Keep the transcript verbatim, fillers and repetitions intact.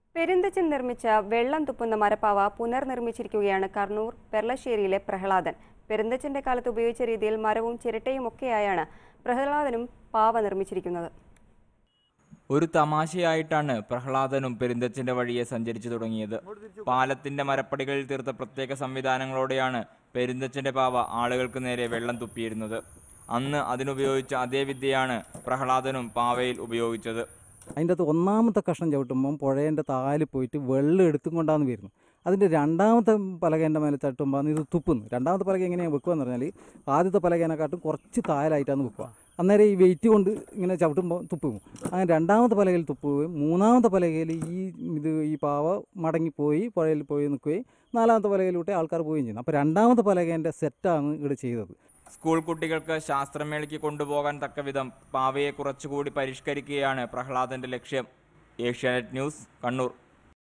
പെരുന്തച്ചൻ നിർമ്മിച്ച വെള്ളം തുപ്പുന്ന മരപ്പാവ പുനർനിർമ്മിച്ചിരിക്കുകയാണ് കണ്ണൂർ പെർളശ്ശേരിയിലെ പ്രഹ്ലാദൻ. പെരുന്തച്ചന്റെ കാലത്ത് ഉപയോഗിച്ച രീതിയിൽ മരവും ചിരട്ടയും ഒക്കെയായാണ് പ്രഹ്ലാദനും പാവ നിർമ്മിച്ചിരിക്കുന്നത്. ഒരു തമാശയായിട്ടാണ് പ്രഹ്ലാദനും പെരുന്തച്ചന്റെ വഴിയെ സഞ്ചരിച്ചു തുടങ്ങിയത്. പാലത്തിന്റെ മരപ്പടികളിൽ തീർത്ത പ്രത്യേക സംവിധാനങ്ങളോടെയാണ് പെരുന്തച്ചന്റെ പാവ ആളുകൾക്ക് നേരെ വെള്ളം തുപ്പിയിരുന്നത്. അന്ന് അതിനുപയോഗിച്ച അതേ വിദ്യയാണ് പ്രഹ്ലാദനും പാവയിൽ ഉപയോഗിച്ചത്. അതിൻ്റെ അകത്ത് ഒന്നാമത്തെ കഷ്ണം ചവിട്ടുമ്പം പുഴേൻ്റെ താല് പോയിട്ട് വെള്ളം എടുത്തും കൊണ്ടാന്ന് വരുന്നു. അതിൻ്റെ രണ്ടാമത്തെ പലകേൻ്റെ മേലെ തട്ടുമ്പോൾ ഇത് തുപ്പുന്നു. രണ്ടാമത്തെ പലക എങ്ങനെയാണ് വെക്കുകയെന്ന് പറഞ്ഞാൽ ആദ്യത്തെ പലകേനെക്കാട്ടും കുറച്ച് താഴായിട്ടാണ് വെക്കുക. അന്നേരം ഈ വെയിറ്റ് കൊണ്ട് ഇങ്ങനെ ചവിട്ടുമ്പോൾ തുപ്പും. അങ്ങനെ രണ്ടാമത്തെ പലകയിൽ തുപ്പുകയും മൂന്നാമത്തെ പലകയിൽ ഈ ഇത് ഈ പാവ മടങ്ങിപ്പോയി പുഴയിൽ പോയി നിൽക്കുകയും നാലാമത്തെ പലകയിലൂടെ ആൾക്കാർ പോവുകയും ചെയ്യുന്നു. അപ്പോൾ രണ്ടാമത്തെ പലകേൻ്റെ സെറ്റാണ് ഇവിടെ ചെയ്തത്. സ്കൂൾ കുട്ടികൾക്ക് ശാസ്ത്രമേളയ്ക്ക് കൊണ്ടുപോകാൻ തക്കവിധം പാവയെ കുറച്ചുകൂടി പരിഷ്കരിക്കുകയാണ് പ്രഹ്ലാദന്റെ ലക്ഷ്യം. ഏഷ്യാനെറ്റ് ന്യൂസ്, കണ്ണൂർ.